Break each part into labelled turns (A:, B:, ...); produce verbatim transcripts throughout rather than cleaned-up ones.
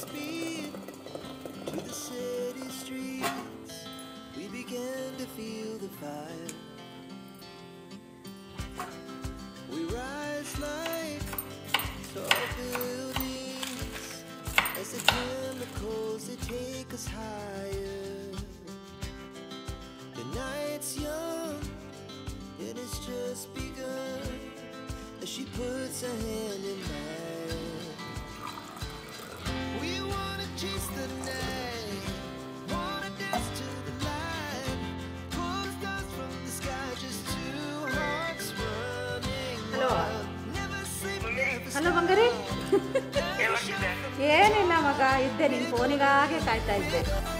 A: hearts beat to the city streets. We began to feel the fire. We rise like tall buildings as the chemicals they take us higher. The night's young and it's just begun as she puts her hand in mine. We wanna chase the night, wanna dance to the light, pull the stars from the sky, just two hearts running wild. Never sleep, never stop.
B: Hello ಬಂಗಾರಿ, ಏನಿಲ್ಲ ಮಗ, ಇದ್ದೆ ನಿನ್ನ ಫೋನಿಗಾಗೆ ಕಾಯ್ತಾ ಇದ್ದೆ.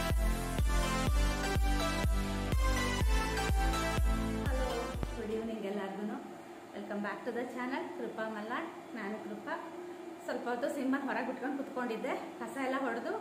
B: Hello, good evening ಎಲ್ಲರಿಗೂ. Welcome back to the channel Krupa Malnad. ನಾನು ಕೃಪಾ. ಸ್ವಲ್ಪ ಹೊತ್ತು ಸಿಂಹನ ಹೊರಗೆ ಬಿಟ್ಕೊಂಡು ಕುತ್ಕೊಂಡಿದ್ದೆ. ಕಸ ಎಲ್ಲ ಹೊಡೆದು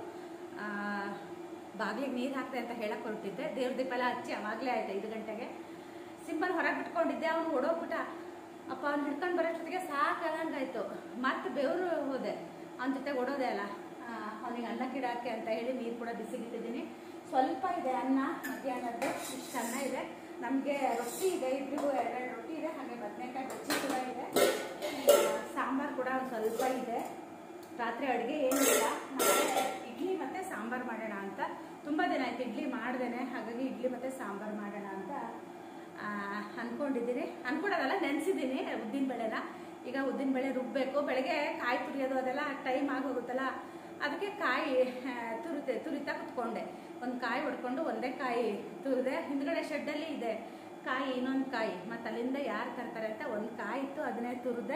B: ಬಾಗಿಲಿಗೆ ನೀರು ಹಾಕ್ತೆ ಅಂತ ಹೇಳಕ್ಕೆ ಹೊರಟಿದ್ದೆ. ದೇವ್ರ ದೀಪ ಎಲ್ಲ ಹಚ್ಚಿ ಅವಾಗಲೇ ಆಯ್ತು ಐದು ಗಂಟೆಗೆ. ಸಿಂಹನ ಹೊರಗೆ ಬಿಟ್ಕೊಂಡಿದ್ದೆ. ಅವನು ಓಡೋಗ್ಬಿಟ್ಟ. ಅಪ್ಪ ಅವ್ನು ಹಿಡ್ಕೊಂಡು ಬರೋಷ್ಟೊತ್ತಿಗೆ ಸಾಕಾಗಂಗಾಯ್ತು. ಮತ್ತೆ ಬೆವರು ಹೋದೆ. ಅವನ ಜೊತೆ ಓಡೋದೆ ಅಲ್ಲ. ಅವನಿಗೆ ಅನ್ನ ಕಿಡಾಕೆ ಅಂತ ಹೇಳಿ ನೀರು ಕೂಡ ಬಿಸಿಗಿಟ್ಟಿದ್ದೀನಿ. ಸ್ವಲ್ಪ ಇದೆ ಅನ್ನ, ಮಧ್ಯಾಹ್ನದ್ದು ಇಷ್ಟು ಅನ್ನ ಇದೆ. ನಮಗೆ ರೊಟ್ಟಿ ಇದೆ, ಇಬ್ಬರಿಗೂ ಎರಡೆರಡು ರೊಟ್ಟಿ ಇದೆ. ಹಾಗೆ ಬದನೆಕಾಯಿ ಬಜ್ಜಿ ಕೂಡ ಇದೆ. ಸಾಂಬಾರು ಕೂಡ ಒಂದು ಸ್ವಲ್ಪ ಇದೆ. ರಾತ್ರಿ ಅಡುಗೆ ಏನಿಲ್ಲ. ನಾಳೆ ಇಡ್ಲಿ ಮತ್ತು ಸಾಂಬಾರು ಮಾಡೋಣ ಅಂತ. ತುಂಬ ದಿನ ಆಯ್ತು ಇಡ್ಲಿ ಮಾಡ್ದೇನೆ. ಹಾಗಾಗಿ ಇಡ್ಲಿ ಮತ್ತು ಸಾಂಬಾರು ಮಾಡೋಣ ಅಂತ ಅಂದ್ಕೊಂಡಿದ್ದೀನಿ. ಅಂದ್ಕೊಡೋದಲ್ಲ, ನೆನೆಸಿದ್ದೀನಿ ಉದ್ದಿನಬೇಳೆನ. ಈಗ ಉದ್ದಿನಬೇಳೆ ರುಬ್ಬಬೇಕು. ಬೆಳಗ್ಗೆ ಕಾಯಿ ತುರಿಯೋದು ಅದೆಲ್ಲ ಟೈಮ್ ಆಗೋಗುತ್ತಲ್ಲ, ಅದಕ್ಕೆ ಕಾಯಿ ತುರಿತೆ ತುರಿತಾ ಕುತ್ಕೊಂಡೆ. ಒಂದು ಕಾಯಿ ಹೊಡ್ಕೊಂಡು ಒಂದೇ ಕಾಯಿ ತುರಿದೆ. ಹಿಂದ್ಗಡೆ ಶೆಡ್ಡಲ್ಲಿ ಇದೆ ಕಾಯಿ, ಇನ್ನೊಂದು ಕಾಯಿ. ಮತ್ತು ಅಲ್ಲಿಂದ ಯಾರು ತರ್ತಾರೆ ಅಂತ ಒಂದು ಕಾಯಿ ಇತ್ತು, ಅದನ್ನೇ ತುರಿದೆ.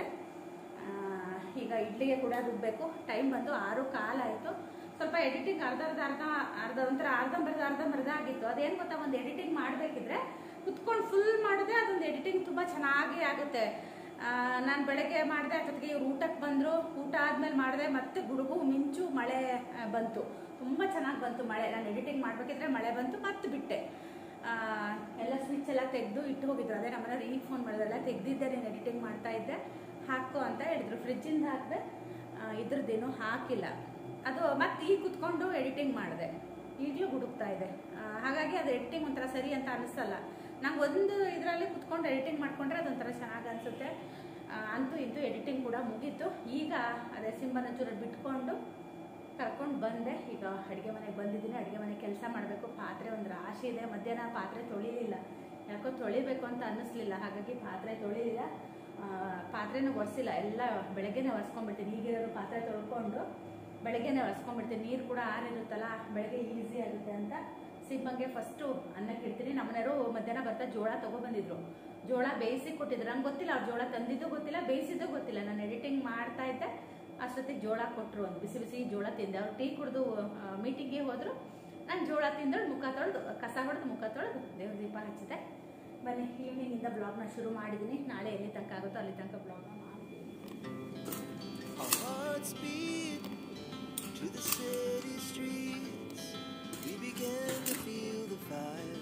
B: ಈಗ ಇಡ್ಲಿಗೆ ಕೂಡ ರುಬ್ಬಬೇಕು. ಟೈಮ್ ಬಂದು ಆರು ಕಾಲು ಆಯಿತು. ಸ್ವಲ್ಪ ಎಡಿಟಿಂಗ್ ಅರ್ಧ ಅರ್ಧ ಅರ್ಧ ಅರ್ಧ ಒಂಥರ ಅರ್ಧಂಬರ್ಧ ಅರ್ಧಂಬರ್ಧ ಆಗಿತ್ತು. ಅದೇನು ಗೊತ್ತಾ, ಒಂದು ಎಡಿಟಿಂಗ್ ಮಾಡಬೇಕಿದ್ರೆ ಕುತ್ಕೊಂಡು ಫುಲ್ ಮಾಡಿದ್ರೆ ಅದೊಂದು ಎಡಿಟಿಂಗ್ ತುಂಬ ಚೆನ್ನಾಗಿ ಆಗುತ್ತೆ. ನಾನು ಬೆಳಗ್ಗೆ ಮಾಡಿದೆ, ಅಷ್ಟೊತ್ತಿಗೆ ಇವ್ರು ಊಟಕ್ಕೆ ಬಂದರು. ಊಟ ಆದಮೇಲೆ ಮಾಡಿದೆ. ಮತ್ತೆ ಗುಡುಗು ಮಿಂಚು ಮಳೆ ಬಂತು. ತುಂಬ ಚೆನ್ನಾಗಿ ಬಂತು ಮಳೆ. ನಾನು ಎಡಿಟಿಂಗ್ ಮಾಡಬೇಕಿದ್ರೆ ಮಳೆ ಬಂತು, ಮತ್ತೆ ಬಿಟ್ಟೆ. ಎಲ್ಲ ಸ್ವಿಚ್ ಎಲ್ಲ ತೆಗೆದು ಇಟ್ಟು ಹೋಗಿದ್ರು. ಅದೇ ನಮ್ಮನೆಯವ್ರು ಈಗ ಫೋನ್ ಮಾಡಿದ್ರೆಲ್ಲ ತೆಗೆದಿದ್ದೆ, ನೀನು ಎಡಿಟಿಂಗ್ ಮಾಡ್ತಾ ಇದ್ದೆ, ಹಾಕು ಅಂತ ಹೇಳಿದ್ರು. ಫ್ರಿಜ್ಜಿಂದ ಹಾಕಿದೆ, ಇದ್ರದ್ದೇನು ಹಾಕಿಲ್ಲ. ಅದು ಮತ್ತೆ ಈಗ ಕುತ್ಕೊಂಡು ಎಡಿಟಿಂಗ್ ಮಾಡಿದೆ. ಈಗಲೂ ಹುಡುಕ್ತಾ ಇದೆ. ಹಾಗಾಗಿ ಅದು ಎಡಿಟಿಂಗ್ ಒಂಥರ ಸರಿ ಅಂತ ಅನಿಸಲ್ಲ. ನಂಗೆ ಒಂದು ಇದರಲ್ಲಿ ಕುತ್ಕೊಂಡು ಎಡಿಟಿಂಗ್ ಮಾಡಿಕೊಂಡ್ರೆ ಅದೊಂಥರ ಚೆನ್ನಾಗಿ ಅನಿಸುತ್ತೆ. ಅಂತೂ ಇಂತೂ ಎಡಿಟಿಂಗ್ ಕೂಡ ಮುಗೀತು. ಈಗ ಅದೇ ಸಿಂಹನ ಚೂರು ಬಿಟ್ಕೊಂಡು ಕರ್ಕೊಂಡು ಬಂದೆ. ಈಗ ಅಡುಗೆ ಮನೆಗೆ ಬಂದಿದ್ದೀನಿ. ಅಡುಗೆ ಮನೆ ಕೆಲಸ ಮಾಡಬೇಕು. ಪಾತ್ರೆ ಒಂದು ರಾಶಿ ಇದೆ. ಮಧ್ಯಾಹ್ನ ಪಾತ್ರೆ ತೊಳಿಲಿಲ್ಲ, ಯಾಕೋ ತೊಳಿಬೇಕು ಅಂತ ಅನ್ನಿಸ್ಲಿಲ್ಲ. ಹಾಗಾಗಿ ಪಾತ್ರೆ ತೊಳಿಲಿಲ್ಲ. ಪಾತ್ರೆನೂ ಒರೆಸಿಲ್ಲ. ಎಲ್ಲ ಬೆಳಗ್ಗೆನೇ ಒರೆಸ್ಕೊಂಡ್ಬಿಡ್ತೀನಿ. ಈಗಿರೋ ಪಾತ್ರೆ ತೊಳ್ಕೊಂಡು ಬೆಳಗ್ಗೆನೇ ಒರೆಸ್ಕೊಂಡ್ಬಿಡ್ತೀನಿ. ನೀರು ಕೂಡ ಆರಿರುತ್ತಲ್ಲ, ಬೆಳಗ್ಗೆ ಈಸಿ ಆಗುತ್ತೆ ಅಂತ ಸಿಂಹಂಗೆ ಫಸ್ಟು ಅನ್ನಕ್ಕೆ ಇಡ್ತೀನಿ. ನಮ್ಮನೆಯವರು ಮಧ್ಯಾಹ್ನ ಬರ್ತಾ ಜೋಳ ತೊಗೊಬಂದಿದ್ರು. ಜೋಳ ಬೇಯಿಸಿ ಕೊಟ್ಟಿದ್ರು. ನಂಗೆ ಗೊತ್ತಿಲ್ಲ ಅವ್ರು ಜೋಳ ತಂದಿದ್ದು ಗೊತ್ತಿಲ್ಲ, ಬೇಯಿಸಿದ್ದು ಗೊತ್ತಿಲ್ಲ. ನಾನು ಎಡಿಟಿಂಗ್ ಮಾಡ್ತಾ ಇದ್ದೆ, ಅಷ್ಟೊತ್ತಿಗೆ ಜೋಳ ಕೊಟ್ಟರು. ಒಂದು ಬಿಸಿ ಬಿಸಿ ಜೋಳ ತಿಂದೆ. ಅವ್ರು ಟೀ ಕುಡಿದು ಮೀಟಿಂಗ್ಗೆ ಹೋದರು. ನಾನು ಜೋಳ ತಿಂದಳು, ಮುಖ ತೊಳೆದು ಕಸ ಹೊಡೆದು ಮುಖ ತೊಳೆದು ದೇವ್ರ ದೀಪ ಹಚ್ಚಿದೆ. ಬನ್ನಿ, ಈವ್ನಿಂಗಿಂದ ಬ್ಲಾಗ್ನ ಶುರು ಮಾಡಿದ್ದೀನಿ. ನಾಳೆ ಎಲ್ಲಿ ತನಕ ಆಗುತ್ತೋ ಅಲ್ಲಿ ತನಕ ಬ್ಲಾಗ್ನ ಮಾಡಿದ್ದೀನಿ.
A: To the city streets, we began to feel the fire.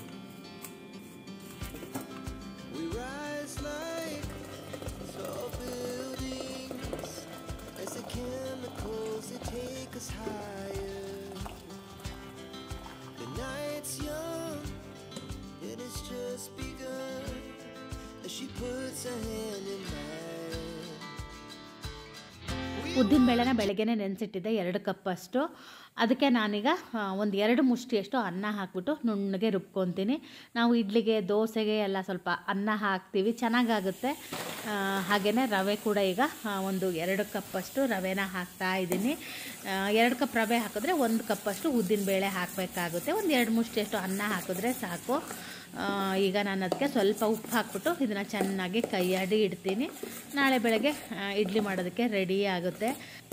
A: We rise like tall buildings as the chemicals they take us higher. The night's young and it's just begun as she puts her hand in mine.
B: ಉದ್ದಿನ ಬೇಳೆನ ಬೆಳಗ್ಗೆನೇ ನೆನೆಸಿಟ್ಟಿದ್ದೆ, ಎರಡು ಕಪ್ಪಷ್ಟು. ಅದಕ್ಕೆ ನಾನೀಗ ಒಂದು ಎರಡು ಮುಷ್ಟಿಯಷ್ಟು ಅನ್ನ ಹಾಕ್ಬಿಟ್ಟು ನುಣ್ಣಗೆ ರುಬ್ಕೊತೀನಿ. ನಾವು ಇಡ್ಲಿಗೆ, ದೋಸೆಗೆ ಎಲ್ಲ ಸ್ವಲ್ಪ ಅನ್ನ ಹಾಕ್ತೀವಿ, ಚೆನ್ನಾಗಾಗುತ್ತೆ. ಹಾಗೆಯೇ ರವೆ ಕೂಡ ಈಗ ಒಂದು ಎರಡು ಕಪ್ಪಷ್ಟು ರವೆನ ಹಾಕ್ತಾ ಇದ್ದೀನಿ. ಎರಡು ಕಪ್ ರವೆ ಹಾಕಿದ್ರೆ ಒಂದು ಕಪ್ಪಷ್ಟು ಉದ್ದಿನ ಬೇಳೆ ಹಾಕಬೇಕಾಗುತ್ತೆ. ಒಂದು ಎರಡು ಮುಷ್ಟಿಯಷ್ಟು ಅನ್ನ ಹಾಕಿದ್ರೆ ಸಾಕು. ಈಗ ನಾನು ಅದಕ್ಕೆ ಸ್ವಲ್ಪ ಉಪ್ಪು ಹಾಕ್ಬಿಟ್ಟು ಇದನ್ನು ಚೆನ್ನಾಗಿ ಕೈಯಾಡಿ ಇಡ್ತೀನಿ. ನಾಳೆ ಬೆಳಗ್ಗೆ ಇಡ್ಲಿ ಮಾಡೋದಕ್ಕೆ ರೆಡಿ ಆಗುತ್ತೆ.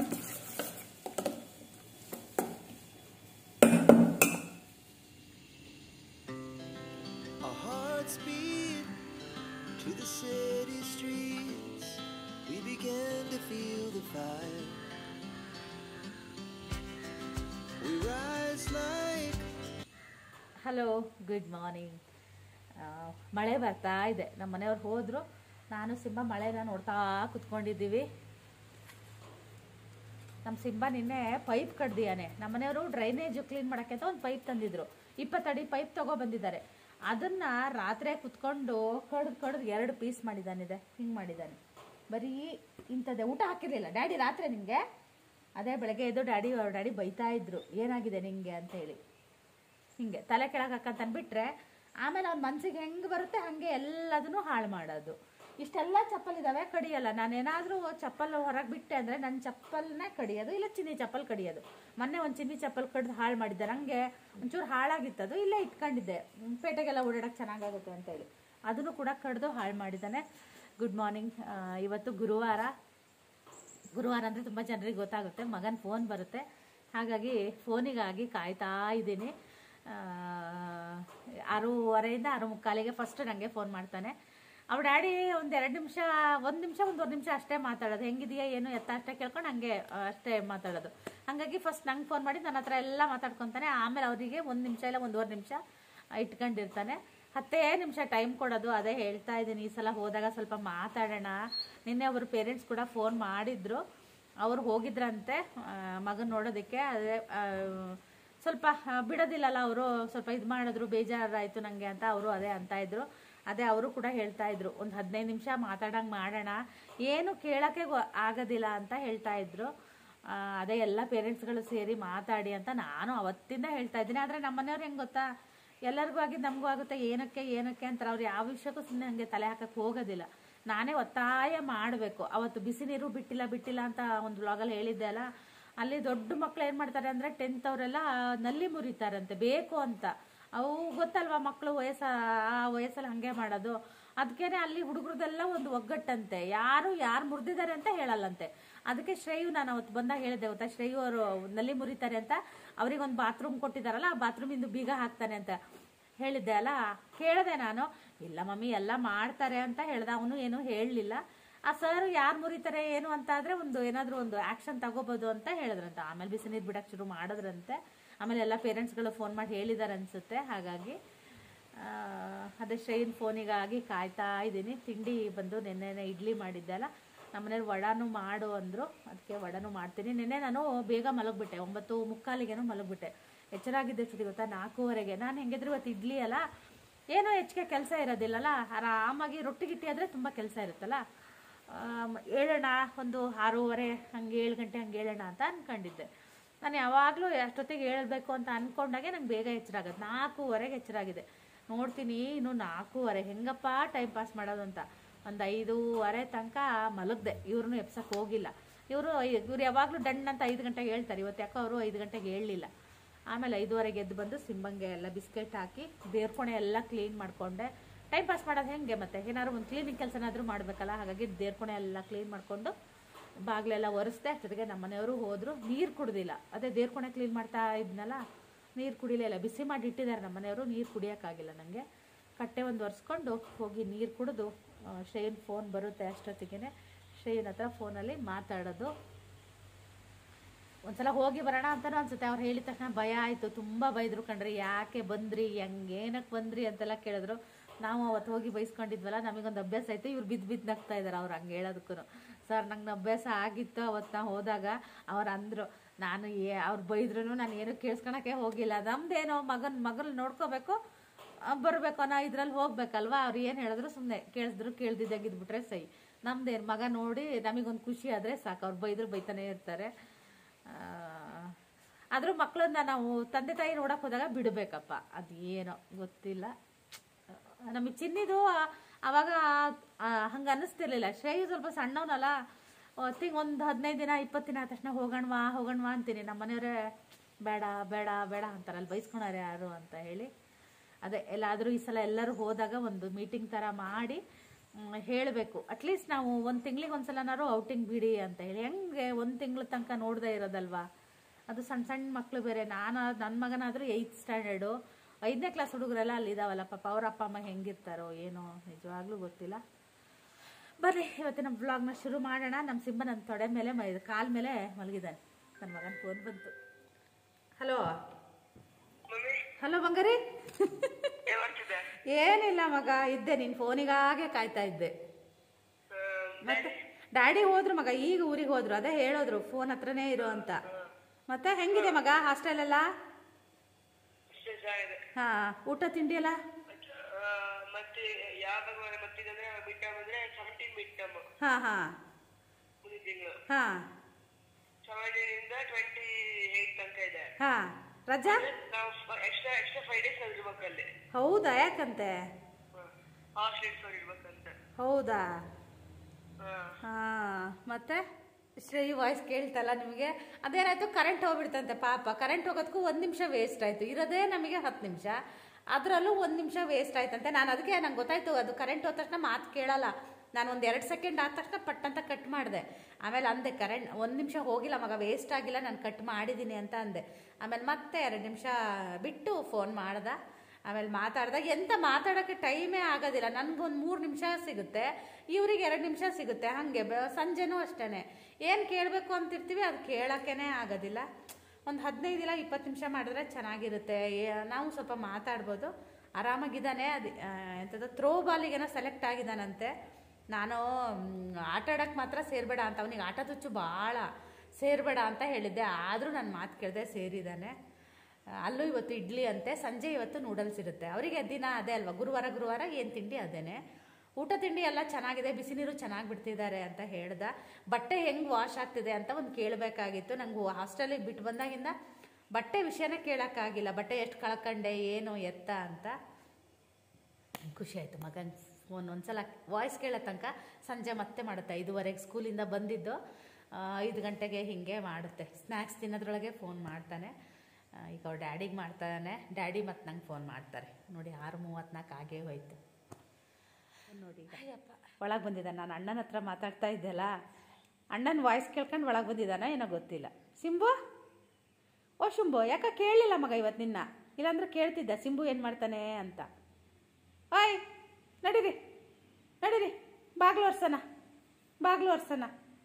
B: Hello, good morning. ಮಳೆ ಬರ್ತಾ ಇದೆ. ನಮ್ಮ ಮನೆಯವ್ರು ಹೋದರು. ನಾನು ಸಿಂಹ ಮಳೆನ ನೋಡ್ತಾ ಕುತ್ಕೊಂಡಿದ್ದೀವಿ. ನಮ್ಮ ಸಿಂಬ ನಿನ್ನೆ ಪೈಪ್ ಕಡ್ದಿಯಾನೆ. ನಮ್ಮ ಮನೆಯವರು ಡ್ರೈನೇಜು ಕ್ಲೀನ್ ಮಾಡೋಕ್ಕೆ ಅಂತ ಒಂದು ಪೈಪ್ ತಂದಿದ್ರು. ಇಪ್ಪತ್ತಡಿ ಪೈಪ್ ತೊಗೊಬಂದಿದ್ದಾರೆ. ಅದನ್ನು ರಾತ್ರಿ ಕುತ್ಕೊಂಡು ಕಡ್ದು ಕಡ್ದು ಎರಡು ಪೀಸ್ ಮಾಡಿದ್ದಾನಿದೆ. ಹಿಂಗೆ ಮಾಡಿದ್ದಾನೆ. ಬರೀ ಇಂಥದ್ದೇ. ಊಟ ಹಾಕಿರಲಿಲ್ಲ ಡ್ಯಾಡಿ ರಾತ್ರಿ ನಿಮಗೆ. ಅದೇ ಬೆಳಗ್ಗೆ ಎದ್ದು ಡ್ಯಾಡಿ ಅವ್ರ ಡ್ಯಾಡಿ ಬೈತಾ ಇದ್ರು, ಏನಾಗಿದೆ ನಿಂಗೆ ಅಂತ ಹೇಳಿ. ಹಿಂಗೆ ತಲೆ ಕೆಳಗೆ ಹಾಕಂತಂದ್ಬಿಟ್ರೆ ಆಮೇಲೆ ಅವ್ನ ಮನಸ್ಸಿಗೆ ಹೆಂಗೆ ಬರುತ್ತೆ ಹಾಗೆ ಎಲ್ಲದನ್ನೂ ಹಾಳು ಮಾಡೋದು. ಇಷ್ಟೆಲ್ಲ ಚಪ್ಪಲ್ ಇದ್ದಾವೆ, ಕಡಿಯಲ್ಲ. ನಾನೇನಾದರೂ ಚಪ್ಪಲ್ ಹೊರಗೆ ಬಿಟ್ಟೆ ಅಂದರೆ ನನ್ನ ಚಪ್ಪಲ್ನೇ ಕಡಿಯೋದು, ಇಲ್ಲ ಚಿನ್ನಿ ಚಪ್ಪಲ್ ಕಡಿಯೋದು. ಮೊನ್ನೆ ಒಂದು ಚಿನ್ನಿ ಚಪ್ಪಲ್ ಕಡ್ದು ಹಾಳು ಮಾಡಿದ್ದೆ. ನನಗೆ ಒಂಚೂರು ಹಾಳಾಗಿತ್ತದು, ಇಲ್ಲೇ ಇಟ್ಕೊಂಡಿದ್ದೆ, ಪೇಟೆಗೆಲ್ಲ ಓಡಾಡೋಕ್ಕೆ ಚೆನ್ನಾಗಾಗುತ್ತೆ ಅಂತೇಳಿ. ಅದನ್ನು ಕೂಡ ಕಡ್ದು ಹಾಳು ಮಾಡಿದ್ದಾನೆ. Good morning. ಇವತ್ತು ಗುರುವಾರ. ಗುರುವಾರ ಅಂದರೆ ತುಂಬ ಜನರಿಗೆ ಗೊತ್ತಾಗುತ್ತೆ. ಮಗನ ಫೋನ್ ಬರುತ್ತೆ, ಹಾಗಾಗಿ ಫೋನಿಗಾಗಿ ಕಾಯ್ತಾ ಇದ್ದೀನಿ. ಆರೂವರೆಯಿಂದ ಆರು ಮುಕ್ಕಾಲಿಗೆ ಫಸ್ಟ್ ನನಗೆ ಫೋನ್ ಮಾಡ್ತಾನೆ. ಅವ್ರ ಡ್ಯಾಡಿ ಒಂದು ಎರಡು ನಿಮಿಷ ಒಂದು ನಿಮಿಷ ಒಂದೂವರೆ ನಿಮಿಷ ಅಷ್ಟೇ ಮಾತಾಡೋದು. ಹೆಂಗಿದೆಯಾ ಏನು ಎತ್ತ ಅಷ್ಟೇ ಕೇಳ್ಕೊಂಡು ಹಂಗೆ ಅಷ್ಟೇ ಮಾತಾಡೋದು. ಹಾಗಾಗಿ ಫಸ್ಟ್ ನಂಗೆ ಫೋನ್ ಮಾಡಿ ನನ್ನ ಹತ್ರ ಎಲ್ಲ ಮಾತಾಡ್ಕೊತಾನೆ. ಆಮೇಲೆ ಅವರಿಗೆ ಒಂದು ನಿಮಿಷ ಇಲ್ಲ ಒಂದೂವರೆ ನಿಮಿಷ ಇಟ್ಕೊಂಡಿರ್ತಾನೆ. ಹತ್ತೇ ನಿಮಿಷ ಟೈಮ್ ಕೊಡೋದು. ಅದೇ ಹೇಳ್ತಾ ಇದ್ದೀನಿ, ಈ ಸಲ ಹೋದಾಗ ಸ್ವಲ್ಪ ಮಾತಾಡೋಣ. ನಿನ್ನೆ ಅವ್ರ ಪೇರೆಂಟ್ಸ್ ಕೂಡ ಫೋನ್ ಮಾಡಿದ್ರು. ಅವ್ರು ಹೋಗಿದ್ರಂತೆ ಮಗನ ನೋಡೋದಕ್ಕೆ. ಅದೇ ಸ್ವಲ್ಪ ಬಿಡೋದಿಲ್ಲಲ್ಲ ಅವರು, ಸ್ವಲ್ಪ ಇದು ಮಾಡಿದ್ರು, ಬೇಜಾರಾಯಿತು ನನಗೆ ಅಂತ ಅವರು ಅದೇ ಅಂತ ಇದ್ರು. ಅದೇ ಅವರು ಕೂಡ ಹೇಳ್ತಾ ಇದ್ರು, ಒಂದು ಹದಿನೈದು ನಿಮಿಷ ಮಾತಾಡಂಗೆ ಮಾಡೋಣ, ಏನು ಕೇಳೋಕ್ಕೆ ಆಗೋದಿಲ್ಲ ಅಂತ ಹೇಳ್ತಾ ಇದ್ರು. ಅದೇ ಎಲ್ಲ ಪೇರೆಂಟ್ಸ್ಗಳು ಸೇರಿ ಮಾತಾಡಿ ಅಂತ ನಾನು ಅವತ್ತಿಂದ ಹೇಳ್ತಾ ಇದ್ದೀನಿ. ಆದರೆ ನಮ್ಮ ಮನೆಯವ್ರು ಹೆಂಗೆ ಗೊತ್ತಾ, ಎಲ್ಲರಿಗೂ ಆಗಿದ್ದು ನಮಗೂ ಆಗುತ್ತೆ, ಏನಕ್ಕೆ ಏನಕ್ಕೆ ಅಂತಾರೆ. ಅವ್ರು ಯಾವ ವಿಷಯಕ್ಕೂ ಸುಮ್ಮನೆ ಹಂಗೆ ತಲೆ ಹಾಕಕ್ಕೆ ಹೋಗೋದಿಲ್ಲ. ನಾನೇ ಒತ್ತಾಯ ಮಾಡಬೇಕು. ಅವತ್ತು ಬಿಸಿ ನೀರು ಬಿಟ್ಟಿಲ್ಲ ಬಿಟ್ಟಿಲ್ಲ ಅಂತ ಒಂದು ವ್ಲಾಗಲ್ಲಿ ಹೇಳಿದ್ದೆ ಅಲ್ಲ, ಅಲ್ಲಿ ದೊಡ್ಡ ಮಕ್ಳು ಏನು ಮಾಡ್ತಾರೆ ಅಂದರೆ ಟೆಂತ್ ಅವರೆಲ್ಲ ನಲ್ಲಿ ಮುರಿತಾರಂತೆ ಬೇಕು ಅಂತ. ಅವು ಗೊತ್ತಲ್ವಾ ಮಕ್ಕಳು ವಯಸ್ಸ ಆ ವಯಸ್ಸಲ್ಲಿ ಹಾಗೆ ಮಾಡೋದು. ಅದಕ್ಕೇ ಅಲ್ಲಿ ಹುಡುಗರದೆಲ್ಲ ಒಂದು ಒಗ್ಗಟ್ಟಂತೆ, ಯಾರು ಯಾರು ಮುರಿದಿದ್ದಾರೆ ಅಂತ ಹೇಳಲ್ಲಂತೆ. ಅದಕ್ಕೆ ಶ್ರೇಯು ನಾನು ಅವತ್ತು ಬಂದಾಗ ಹೇಳಿದೆ ಗೊತ್ತಾ, ಶ್ರೇಯು ಅವರು ನಲ್ಲಿ ಮುರಿತಾರೆ ಅಂತ ಅವ್ರಿಗೊಂದು ಬಾತ್ರೂಮ್ ಕೊಟ್ಟಿದ್ದಾರಲ್ಲ, ಆ ಬಾತ್ರೂಮಿಂದು ಬೀಗ ಹಾಕ್ತಾನೆ ಅಂತ ಹೇಳಿದ್ದೆ ಅಲ್ಲ. ಕೇಳಿದೆ ನಾನು, ಇಲ್ಲ ಮಮ್ಮಿ ಎಲ್ಲ ಮಾಡ್ತಾರೆ ಅಂತ ಹೇಳ್ದೆ. ಅವನು ಏನು ಹೇಳಲಿಲ್ಲ. ಆ ಸರ್ ಯಾರು ಮುರಿತಾರೆ ಏನು ಅಂತ ಆದರೆ ಒಂದು ಏನಾದರೂ ಒಂದು ಆ್ಯಕ್ಷನ್ ತಗೋಬೋದು ಅಂತ ಹೇಳಿದ್ರಂತೆ. ಆಮೇಲೆ ಬಿಸಿ ನೀರು ಬಿಡೋಕ್ಕೆ ಶುರು ಮಾಡಿದ್ರಂತೆ. ಆಮೇಲೆ ಎಲ್ಲ ಪೇರೆಂಟ್ಸ್ಗಳು ಫೋನ್ ಮಾಡಿ ಹೇಳಿದ್ದಾರೆ ಅನಿಸುತ್ತೆ. ಹಾಗಾಗಿ ಅದೇ ಶ್ರೇಯನ್ ಫೋನಿಗಾಗಿ ಕಾಯ್ತಾ ಇದ್ದೀನಿ. ತಿಂಡಿ ಬಂದು ನೆನ್ನೆ ಇಡ್ಲಿ ಮಾಡಿದ್ದೆ ಅಲ್ಲ, ನಮ್ಮನೇಲಿ ವಡಾನು ಮಾಡು ಅಂದರು. ಅದಕ್ಕೆ ವಡಾನು ಮಾಡ್ತೀನಿ. ನಿನ್ನೆ ನಾನು ಬೇಗ ಮಲಗಿಬಿಟ್ಟೆ, ಒಂಬತ್ತು ಮುಕ್ಕಾಲಿಗೇನು ಮಲಗಿಬಿಟ್ಟೆ. ಎಚ್ಚರಾಗಿದ್ದೆ ಎಷ್ಟೊತ್ತಿ ಗೊತ್ತಾ, ನಾಲ್ಕೂವರೆಗೆ. ನಾನು ಹೆಂಗಿದ್ರು ಇವತ್ತು ಇಡ್ಲಿ ಅಲ್ಲ, ಏನೋ ಹೆಚ್ಚಿಗೆ ಕೆಲಸ ಇರೋದಿಲ್ಲಲ್ಲ, ಆರಾಮಾಗಿ ರೊಟ್ಟಿ ಗಿಟ್ಟಿ ಆದರೆ ತುಂಬ ಕೆಲಸ ಇರುತ್ತಲ್ಲ, ಹೇಳೋಣ ಒಂದು ಆರೂವರೆ ಹಂಗೆ ಏಳು ಗಂಟೆ ಹಂಗೆ ಹೇಳೋಣ ಅಂತ ಅಂದ್ಕೊಂಡಿದ್ದೆ. ನಾನು ಯಾವಾಗಲೂ ಅಷ್ಟೊತ್ತಿಗೆ ಹೇಳಬೇಕು ಅಂತ ಅಂದ್ಕೊಂಡಾಗೆ ನಂಗೆ ಬೇಗ ಎಚ್ಚರಾಗುತ್ತೆ. ನಾಲ್ಕೂವರೆಗೆ ಎಚ್ಚರಾಗಿದೆ. ನೋಡ್ತೀನಿ ಇನ್ನು ನಾಲ್ಕೂವರೆ, ಹೆಂಗಪ್ಪ ಟೈಮ್ ಪಾಸ್ ಮಾಡೋದು ಅಂತ ಒಂದು ಐದೂವರೆ ತನಕ ಮಲಗಿದೆ. ಇವ್ರನ್ನೂ ಎಪ್ಸಕ್ಕೆ ಹೋಗಿಲ್ಲ. ಇವರು ಇವ್ರು ಯಾವಾಗಲೂ ಡಣ್ಣು ಅಂತ ಐದು ಗಂಟೆಗೆ ಹೇಳ್ತಾರೆ. ಇವತ್ತು ಯಾಕೋ ಅವರು ಐದು ಗಂಟೆಗೆ ಹೇಳಲಿಲ್ಲ. ಆಮೇಲೆ ಐದೂವರೆಗೆ ಎದ್ದು ಬಂದು ಸಿಂಬಂಗೆ ಎಲ್ಲ ಬಿಸ್ಕೆಟ್ ಹಾಕಿ ದೇವ್ರ ಕೋಣೆ ಎಲ್ಲ ಕ್ಲೀನ್ ಮಾಡಿಕೊಂಡೆ. ಟೈಮ್ ಪಾಸ್ ಮಾಡೋದು ಹೆಂಗೆ ಮತ್ತೆ, ಏನಾದ್ರು ಒಂದು ಕ್ಲೀನಿಂಗ್ ಕೆಲಸನಾದರೂ ಮಾಡಬೇಕಲ್ಲ. ಹಾಗಾಗಿ ದೇವ್ರ ಕೋಣೆ ಎಲ್ಲ ಕ್ಲೀನ್ ಮಾಡಿಕೊಂಡು ಬಾಗಿಲೆಲ್ಲ ಒರೆಸ್ದೆ. ಜೊತೆಗೆ ನಮ್ಮ ಮನೆಯವರು ಹೋದರು. ನೀರು ಕುಡ್ದಿಲ್ಲ. ಅದೇ ದೇವ್ರ ಕೋಣೆ ಕ್ಲೀನ್ ಮಾಡ್ತಾ ಇದ್ನಲ್ಲ, ನೀರು ಕುಡಿಲಿಲ್ಲ. ಬಿಸಿ ಮಾಡಿ ಇಟ್ಟಿದ್ದಾರೆ ನಮ್ಮ ಮನೆಯವರು, ನೀರು ಕುಡಿಯೋಕ್ಕಾಗಿಲ್ಲ ನನಗೆ. ಕಟ್ಟೆ ಒಂದು ಒರೆಸ್ಕೊಂಡು ಹೋಗಿ ನೀರು ಕುಡಿದು ಶ್ರೇಯನ್ ಫೋನ್ ಬರುತ್ತೆ ಅಷ್ಟೊತ್ತಿಗೆ ಶ್ರೇಯನ್ ಹತ್ರ ಫೋನಲ್ಲಿ ಮಾತಾಡೋದು. ಒಂದ್ಸಲ ಹೋಗಿ ಬರೋಣ ಅಂತಲೂ ಅನ್ಸುತ್ತೆ. ಅವ್ರು ಹೇಳಿದ ತಕ್ಷಣ ಭಯ ಆಯಿತು. ತುಂಬ ಬೈದರು ಕಣ್ರಿ, ಯಾಕೆ ಬಂದ್ರಿ, ಹೆಂಗೆ ಏನಕ್ಕೆ ಬಂದ್ರಿ ಅಂತೆಲ್ಲ ಕೇಳಿದ್ರು. ನಾವು ಅವತ್ತು ಹೋಗಿ ಬೈಸ್ಕೊಂಡಿದ್ವಲ್ಲ, ನಮಗೊಂದು ಅಭ್ಯಾಸ ಆಯಿತು. ಇವ್ರು ಬಿದ್ದು ಬಿದ್ದು ನಗ್ತಾ ಇದ್ದಾರೆ ಅವ್ರು ಹಂಗೆ ಹೇಳೋದಕ್ಕೂ. ಸರ್ ನಂಗೆ ಅಭ್ಯಾಸ ಆಗಿತ್ತು. ಅವತ್ತು ನಾವು ಹೋದಾಗ ಅವ್ರು ಅಂದರು, ನಾನು ಏ ಅವ್ರು ಬೈದ್ರೂ ನಾನು ಏನು ಕೇಳಿಸ್ಕೊಳಕ್ಕೆ ಹೋಗಿಲ್ಲ. ನಮ್ದೇನೋ ಮಗನ ಮಗನ ನೋಡ್ಕೋಬೇಕು ಬರಬೇಕು ಅನ್ನೋ ಇದ್ರಲ್ಲಿ ಹೋಗ್ಬೇಕಲ್ವಾ. ಅವ್ರು ಏನು ಹೇಳಿದ್ರು ಸುಮ್ಮನೆ ಕೇಳಿಸಿದ್ರು, ಕೇಳ್ದಿದ್ದಾಗ ಇದ್ಬಿಟ್ರೆ ಸೈ. ನಮ್ದೇನು ಮಗ ನೋಡಿ ನಮಗೊಂದು ಖುಷಿ ಆದರೆ ಸಾಕು. ಅವ್ರು ಬೈದ್ರು ಬೈತಾನೆ ಇರ್ತಾರೆ. ಆದರೂ ಮಕ್ಕಳನ್ನ ನಾವು ತಂದೆ ತಾಯಿ ನೋಡಕ್ಕೆ ಹೋದಾಗ ಬಿಡಬೇಕಪ್ಪ, ಅದು ಏನೋ ಗೊತ್ತಿಲ್ಲ. ನಮಗೆ ಚಿನ್ನಿದು ಆವಾಗ ಹಂಗೆ ಅನ್ನಿಸ್ತಿರ್ಲಿಲ್ಲ. ಶ್ರೇಯು ಸ್ವಲ್ಪ ಸಣ್ಣವನಲ್ಲ, ತಿಂಗ್ ಒಂದು ಹದಿನೈದು ದಿನ ಇಪ್ಪತ್ತು ದಿನ ಆದ ತಕ್ಷಣ ಹೋಗೋಣವಾ ಹೋಗೋಣವಾ ಅಂತೀನಿ. ನಮ್ಮ ಮನೆಯವರೇ ಬೇಡ ಬೇಡ ಬೇಡ ಅಂತಾರಲ್ಲ, ಬೈಸ್ಕೊಳಾರೆ ಯಾರು ಅಂತ ಹೇಳಿ. ಅದೇ ಎಲ್ಲಾದರೂ ಈ ಸಲ ಎಲ್ಲರೂ ಹೋದಾಗ ಒಂದು ಮೀಟಿಂಗ್ ಥರ ಮಾಡಿ ಹೇಳಬೇಕು. ಅಟ್ಲೀಸ್ಟ್ ನಾವು ಒಂದು ತಿಂಗಳಿಗೆ ಒಂದು ಸಲನಾದ್ರು ಔಟಿಂಗ್ ಬಿಡಿ ಅಂತ ಹೇಳಿ. ಹೆಂಗೆ ಒಂದು ತಿಂಗಳ ತನಕ ನೋಡದೇ ಇರೋದಲ್ವಾ, ಅದು ಸಣ್ಣ ಸಣ್ಣ ಮಕ್ಕಳು ಬೇರೆ. ನಾನು ನನ್ನ ಮಗನಾದರೂ ಏಯ್ತ್ ಸ್ಟ್ಯಾಂಡರ್ಡು, ಐದನೇ ಕ್ಲಾಸ್ ಹುಡುಗರೆಲ್ಲ ಅಲ್ಲಿದ್ದಾವಲ್ಲ ಪಾಪ, ಅವ್ರ ಅಪ್ಪ ಅಮ್ಮ ಹೆಂಗಿರ್ತಾರೋ ಏನೋ ನಿಜವಾಗ್ಲೂ ಗೊತ್ತಿಲ್ಲ. ಬರ್ರಿ ಇವತ್ತಿನ ಬ್ಲಾಗ್ನ ಶುರು ಮಾಡೋಣ. ನಮ್ಮ ಸಿಂಬ ನನ್ನ ತೊಡೆ ಮೇಲೆ ಮ ಕಾಲ ಮೇಲೆ ಮಲಗಿದ್ದಾನೆ. ನನ್ನ ಮಗನ ಫೋನ್ ಬಂತು. ಹಲೋ ಹಲೋ ಬಂಗಾರಿ. ಏನಿಲ್ಲ ಮಗ, ಇದ್ದೆ ನಿನ್ನ ಫೋನಿಗಾಗೆ ಕಾಯ್ತಾ ಇದ್ದೆ. ಮತ್ತೆ ಡ್ಯಾಡಿ ಹೋದ್ರು ಮಗ, ಈಗ ಊರಿಗೆ ಹೋದ್ರು. ಅದೇ ಹೇಳೋದ್ರು ಫೋನ್ ಹತ್ರನೇ ಇರು ಅಂತ. ಮತ್ತೆ ಹೆಂಗಿದೆ ಮಗ ಹಾಸ್ಟೆಲ್ ಎಲ್ಲ? ಹಾ, ಊಟ ತಿಂಡಿ ಎಲ್ಲ? ಹಾ ಹಾ ಹಾ ಹಾ ರಜಾ? ಹೌದಾ? ಯಾಕಂತೆ? ಹೌದಾ? ಹಾ, ಮತ್ತೆ ಶ್ರೇಯಿ ವಾಯ್ಸ್ ಕೇಳ್ತಲ್ಲ ನಿಮಗೆ? ಅದೇನಾಯ್ತು, ಕರೆಂಟ್ ಹೋಗ್ಬಿಡ್ತಂತೆ ಪಾಪ. ಕರೆಂಟ್ ಹೋಗೋದಕ್ಕೂ ಒಂದು ನಿಮಿಷ ವೇಸ್ಟ್ ಆಯಿತು. ಇರೋದೇ ನಮಗೆ ಹತ್ತು ನಿಮಿಷ, ಅದರಲ್ಲೂ ಒಂದು ನಿಮಿಷ ವೇಸ್ಟ್ ಆಯ್ತಂತೆ. ನಾನು ಅದಕ್ಕೆ ನಂಗೆ ಗೊತ್ತಾಯ್ತು ಅದು ಕರೆಂಟ್ ಹೋದ ತಕ್ಷಣ ಮಾತು ಕೇಳಲ್ಲ. ನಾನು ಒಂದು ಎರಡು ಸೆಕೆಂಡ್ ಆದ ತಕ್ಷಣ ಪಟ್ಟಂತ ಕಟ್ ಮಾಡಿದೆ. ಆಮೇಲೆ ಅಂದೆ ಕರೆಂಟ್ ಒಂದು ನಿಮಿಷ ಹೋಗಿಲ್ಲ ಮಗ, ವೇಸ್ಟ್ ಆಗಿಲ್ಲ, ನಾನು ಕಟ್ ಮಾಡಿದ್ದೀನಿ ಅಂತ ಅಂದೆ. ಆಮೇಲೆ ಮತ್ತೆ ಎರಡು ನಿಮಿಷ ಬಿಟ್ಟು ಫೋನ್ ಮಾಡ್ದೆ. ಆಮೇಲೆ ಮಾತಾಡಿದಾಗ ಎಂತ ಮಾತಾಡೋಕ್ಕೆ ಟೈಮೇ ಆಗೋದಿಲ್ಲ. ನನಗೊಂದು ಮೂರು ನಿಮಿಷ ಸಿಗುತ್ತೆ, ಇವ್ರಿಗೆ ಎರಡು ನಿಮಿಷ ಸಿಗುತ್ತೆ. ಹಾಗೆ ಸಂಜೆನೂ ಅಷ್ಟೇ, ಏನು ಕೇಳಬೇಕು ಅಂತಿರ್ತೀವಿ ಅದು ಕೇಳೋಕ್ಕೇ ಆಗೋದಿಲ್ಲ. ಒಂದು ಹದಿನೈದು ಇಲ್ಲ ಇಪ್ಪತ್ತು ನಿಮಿಷ ಮಾಡಿದ್ರೆ ಚೆನ್ನಾಗಿರುತ್ತೆ, ನಾವು ಸ್ವಲ್ಪ ಮಾತಾಡ್ಬೋದು. ಆರಾಮಾಗಿದ್ದಾನೆ. ಅದು ಎಂಥದ್ದು ಥ್ರೋ ಬಾಲಿಗೇನೋ ಸೆಲೆಕ್ಟ್ ಆಗಿದ್ದಾನಂತೆ. ನಾನು ಆಟ ಆಡೋಕ್ಕೆ ಮಾತ್ರ ಸೇರಬೇಡ ಅಂತ, ಅವನಿಗೆ ಆಟ ತುಚ್ಚು ಭಾಳ, ಸೇರಬೇಡ ಅಂತ ಹೇಳಿದ್ದೆ. ಆದರೂ ನಾನು ಮಾತು ಕೇಳಿದೆ, ಸೇರಿದ್ದಾನೆ. ಅಲ್ಲೂ ಇವತ್ತು ಇಡ್ಲಿ ಅಂತೆ, ಸಂಜೆ ಇವತ್ತು ನೂಡಲ್ಸ್ ಇರುತ್ತೆ ಅವರಿಗೆ. ದಿನ ಅದೇ ಅಲ್ವಾ, ಗುರುವಾರ ಗುರುವಾರ ಏನು ತಿಂಡಿ ಅದೇನೆ. ಊಟ ತಿಂಡಿ ಎಲ್ಲ ಚೆನ್ನಾಗಿದೆ, ಬಿಸಿ ನೀರು ಚೆನ್ನಾಗಿ ಬಿಡ್ತಿದ್ದಾರೆ ಅಂತ ಹೇಳ್ದೆ. ಬಟ್ಟೆ ಹೆಂಗೆ ವಾಶ್ ಆಗ್ತಿದೆ ಅಂತ ಒಂದು ಕೇಳಬೇಕಾಗಿತ್ತು. ನಂಗೆ ಹಾಸ್ಟೆಲಿಗೆ ಬಿಟ್ಟು ಬಂದಾಗಿಂದ ಬಟ್ಟೆ ವಿಷಯನೇ ಕೇಳೋಕ್ಕಾಗಿಲ್ಲ. ಬಟ್ಟೆ ಎಷ್ಟು ಕಳ್ಕೊಂಡೆ ಏನು ಎತ್ತ ಅಂತ. ಖುಷಿ ಆಯಿತು ಮಗನ ಫೋನ್ ಒಂದ್ಸಲ ವಾಯ್ಸ್ ಕೇಳೋ ತನಕ. ಸಂಜೆ ಮತ್ತೆ ಮಾಡುತ್ತೆ, ಐದುವರೆಗೆ ಸ್ಕೂಲಿಂದ ಬಂದಿದ್ದು ಐದು ಗಂಟೆಗೆ ಹೀಗೆ ಮಾಡುತ್ತೆ. ಸ್ನ್ಯಾಕ್ಸ್ ತಿನ್ನೋದ್ರೊಳಗೆ ಫೋನ್ ಮಾಡ್ತಾನೆ. ಈಗ ಅವ್ರು ಡ್ಯಾಡಿಗೆ ಮಾಡ್ತಾನೆ, ಡ್ಯಾಡಿ ಮತ್ತು ನಂಗೆ ಫೋನ್ ಮಾಡ್ತಾರೆ. ನೋಡಿ ಆರು ಮೂವತ್ತ್ನಾಲ್ಕು ಆಗೇ ಹೋಯ್ತು ನೋಡಿ. ಅಯ್ಯಪ್ಪ, ಒಳಗೆ ಬಂದಿದ್ದಾನೆ. ನಾನು ಅಣ್ಣನ ಹತ್ರ ಮಾತಾಡ್ತಾ ಇದ್ದೆಲ್ಲ, ಅಣ್ಣನ ವಾಯ್ಸ್ ಕೇಳ್ಕೊಂಡು ಒಳಗೆ ಬಂದಿದ್ದಾನೆ ಏನೋ ಗೊತ್ತಿಲ್ಲ. ಸಿಂಬು, ಓ ಶಂಭು, ಯಾಕೆ ಕೇಳಲಿಲ್ಲ ಮಗ ಇವತ್ತು ನಿನ್ನ? ಇಲ್ಲಾಂದ್ರೆ ಕೇಳ್ತಿದ್ದ ಸಿಂಬು ಏನು ಮಾಡ್ತಾನೆ ಅಂತ. ಓಯ್ ನಡೀರಿ ನಡೀರಿ, ಬಾಗ್ಲು ಒರ್ಸೋಣ ಬಾಗ್ಲು ಒರ್ಸೋಣ.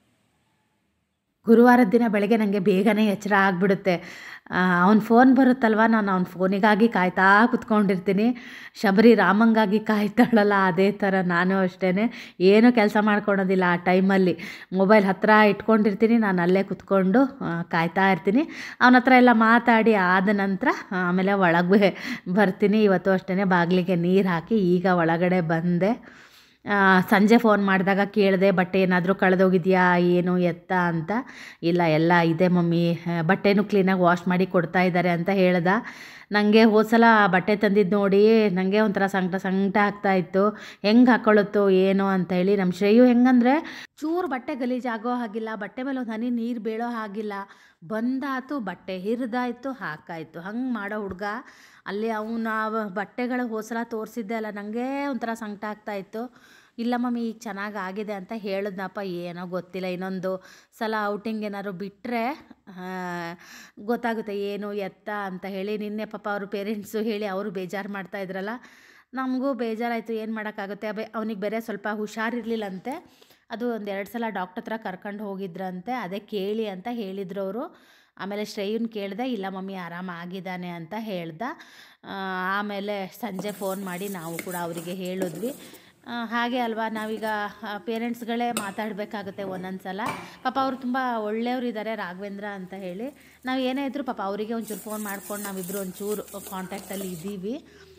B: ಗುರುವಾರದ ದಿನ ಬೆಳಗ್ಗೆ ನನಗೆ ಬೇಗನೆ ಎಚ್ಚರ ಆಗಿಬಿಡುತ್ತೆ. ಅವ್ನ ಫೋನ್ ಬರುತ್ತಲ್ವ, ನಾನು ಅವ್ನ ಫೋನಿಗಾಗಿ ಕಾಯ್ತಾ ಕೂತ್ಕೊಂಡಿರ್ತೀನಿ. ಶಬರಿ ರಾಮಂಗಾಗಿ ಕಾಯ್ತಾಳಲ್ಲ, ಅದೇ ಥರ ನಾನು ಅಷ್ಟೇ. ಏನೂ ಕೆಲಸ ಮಾಡ್ಕೊಳೋದಿಲ್ಲ ಆ ಟೈಮಲ್ಲಿ. ಮೊಬೈಲ್ ಹತ್ತಿರ ಇಟ್ಕೊಂಡಿರ್ತೀನಿ, ನಾನು ಅಲ್ಲೇ ಕೂತ್ಕೊಂಡು ಕಾಯ್ತಾ ಇರ್ತೀನಿ. ಅವನ ಹತ್ರ ಎಲ್ಲ ಮಾತಾಡಿ ಆದ ನಂತರ ಆಮೇಲೆ ಒಳಗೆ ಬರ್ತೀನಿ. ಇವತ್ತು ಅಷ್ಟೇ ಬಾಗಿಲಿಗೆ ನೀರು ಹಾಕಿ ಈಗ ಒಳಗಡೆ ಬಂದೆ. ಸಂಜೆ ಫೋನ್ ಮಾಡಿದಾಗ ಕೇಳಿದೆ, ಬಟ್ಟೆ ಏನಾದರೂ ಕಳೆದೋಗಿದೆಯಾ ಏನು ಎತ್ತ ಅಂತ. ಇಲ್ಲ ಎಲ್ಲ ಇದೆ ಮಮ್ಮಿ, ಬಟ್ಟೆನೂ ಕ್ಲೀನಾಗಿ ವಾಶ್ ಮಾಡಿ ಕೊಡ್ತಾ ಇದ್ದಾರೆ ಅಂತ ಹೇಳ್ದೆ. ನನಗೆ ಹೋದ ಸಲ ಬಟ್ಟೆ ತಂದಿದ್ದು ನೋಡಿ ನನಗೆ ಒಂಥರ ಸಂಕಟ ಸಂಕಟ ಆಗ್ತಾಯಿತ್ತು. ಹೆಂಗೆ ಹಾಕ್ಕೊಳ್ಳುತ್ತೋ ಏನೋ ಅಂತ ಹೇಳಿ. ನಮ್ಮ ಶ್ರೇಯು ಹೆಂಗಂದರೆ ಚೂರು ಬಟ್ಟೆ ಗಲೀಜಾಗೋ ಹಾಗಿಲ್ಲ, ಬಟ್ಟೆ ಮೇಲೆ ಒಂದು ಹನಿ ನೀರು ಬೀಳೋ ಹಾಗಿಲ್ಲ. ಬಂದಾತು ಬಟ್ಟೆ ಹಿರಿದಾಯ್ತು ಹಾಕಾಯಿತು, ಹಂಗೆ ಮಾಡೋ ಹುಡುಗ. ಅಲ್ಲಿ ಅವನ ಬಟ್ಟೆಗಳ ಹೋಸಲ ತೋರಿಸಿದ್ದೆ ಅಲ್ಲ, ನನಗೆ ಒಂಥರ ಸಂಕಟ ಆಗ್ತಾಯಿತ್ತು. ಇಲ್ಲ ಮಮ್ಮಿ ಈಗ ಚೆನ್ನಾಗಿ ಆಗಿದೆ ಅಂತ ಹೇಳಿದ್ನಪ್ಪ, ಏನೋ ಗೊತ್ತಿಲ್ಲ. ಇನ್ನೊಂದು ಸಲ ಔಟಿಂಗ್ ಏನಾದ್ರು ಬಿಟ್ಟರೆ ಗೊತ್ತಾಗುತ್ತೆ ಏನು ಎತ್ತ ಅಂತ ಹೇಳಿ. ನಿನ್ನೆ ಪಾಪ ಅವರು ಪೇರೆಂಟ್ಸು ಹೇಳಿ ಅವರು ಬೇಜಾರು ಮಾಡ್ತಾಯಿದ್ರಲ್ಲ, ನಮಗೂ ಬೇಜಾರಾಯಿತು. ಏನು ಮಾಡೋಕ್ಕಾಗುತ್ತೆ. ಅಬೇ ಅವನಿಗೆ ಬೇರೆ ಸ್ವಲ್ಪ ಹುಷಾರಿರಲಿಲ್ಲಂತೆ. ಅದು ಒಂದು ಎರಡು ಸಲ ಡಾಕ್ಟರ್ ಹತ್ರ ಕರ್ಕೊಂಡು ಹೋಗಿದ್ರಂತೆ, ಅದೇ ಕೇಳಿ ಅಂತ ಹೇಳಿದ್ರು ಅವರು. ಆಮೇಲೆ ಶ್ರೇಯನ್ ಕೇಳಿದೆ, ಇಲ್ಲ ಮಮ್ಮಿ ಆರಾಮಾಗಿದ್ದಾನೆ ಅಂತ ಹೇಳ್ದೆ. ಆಮೇಲೆ ಸಂಜೆ ಫೋನ್ ಮಾಡಿ ನಾವು ಕೂಡ ಅವರಿಗೆ ಹೇಳಿದ್ವಿ. ಹಾಗೆ ಅಲ್ವಾ, ನಾವೀಗ ಪೇರೆಂಟ್ಸ್ಗಳೇ ಮಾತಾಡಬೇಕಾಗುತ್ತೆ ಒಂದೊಂದು ಸಲ. ಪಾಪ ಅವರು ತುಂಬ ಒಳ್ಳೆಯವರಿದ್ದಾರೆ, ರಾಘವೇಂದ್ರ ಅಂತ ಹೇಳಿ. ನಾವು ಏನೇ ಇದ್ದರೂ ಪಾಪ ಅವರಿಗೆ ಒಂಚೂರು ಫೋನ್ ಮಾಡ್ಕೊಂಡು ನಾವಿಬ್ಬರು ಒಂಚೂರು ಕಾಂಟ್ಯಾಕ್ಟಲ್ಲಿ ಇದ್ದೀವಿ.